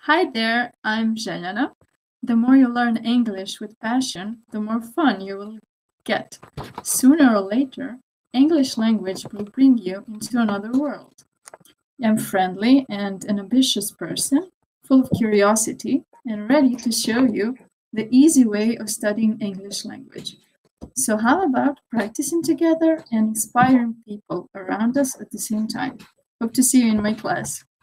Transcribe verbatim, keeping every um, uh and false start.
Hi there, I'm Zeljka. The more you learn English with passion, the more fun you will get. Sooner or later, English language will bring you into another world. I'm friendly and an ambitious person, full of curiosity and ready to show you the easy way of studying English language. So how about practicing together and inspiring people around us at the same time? Hope to see you in my class.